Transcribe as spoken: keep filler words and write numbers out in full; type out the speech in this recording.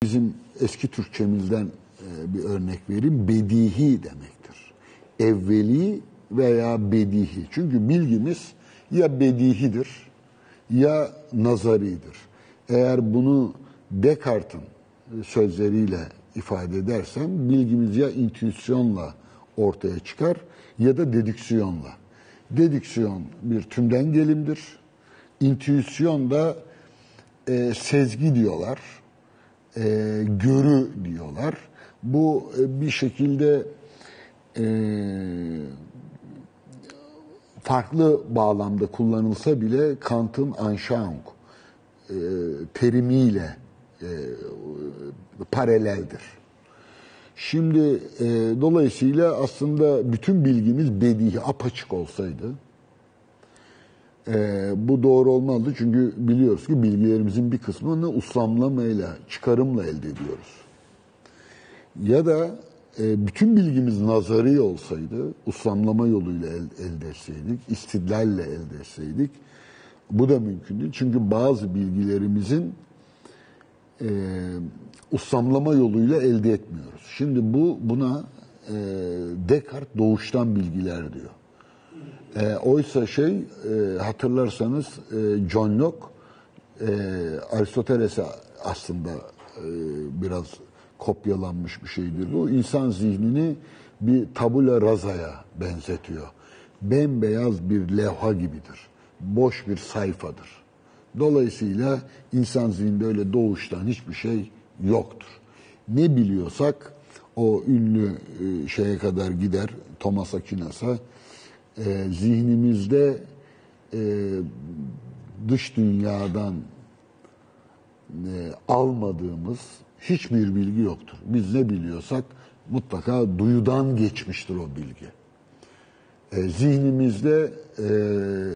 bizim eski Türkçemizden e, bir örnek vereyim. Bedihi demektir. Evveli veya bedihi. Çünkü bilgimiz ya bedihidir ya nazaridir. Eğer bunu Descartes'in sözleriyle ifade edersem bilgimiz ya intüisyonla ortaya çıkar ya da dedüksiyonla. Dedüksiyon bir tümden gelimdir. İntüisyon da e, sezgi diyorlar, e, görü diyorlar. Bu e, bir şekilde e, farklı bağlamda kullanılsa bile Kant'ın Anschauung e, terimiyle e, paraleldir. Şimdi e, dolayısıyla aslında bütün bilgimiz bedihi, apaçık olsaydı e, bu doğru olmazdı. Çünkü biliyoruz ki bilgilerimizin bir kısmını uslamlamayla, çıkarımla elde ediyoruz. Ya da e, bütün bilgimiz nazari olsaydı, uslamlama yoluyla el, elde etseydik, istidlalle elde etseydik, bu da mümkün değil. Çünkü bazı bilgilerimizin e, uslamlama yoluyla elde etmiyoruz. Şimdi bu buna e, Descartes doğuştan bilgiler diyor. E, oysa şey e, hatırlarsanız e, John Locke e, Aristoteles'e aslında e, biraz kopyalanmış bir şeydir bu. İnsan zihnini bir tabula rasa'ya benzetiyor. Bembeyaz bir levha gibidir. Boş bir sayfadır. Dolayısıyla insan zihninde öyle doğuştan hiçbir şey yoktur. Ne biliyorsak o ünlü şeye kadar gider, Thomas Aquinas'a, e, zihnimizde e, dış dünyadan e, almadığımız hiçbir bilgi yoktur. Biz ne biliyorsak mutlaka duyudan geçmiştir o bilgi. E, zihnimizde e,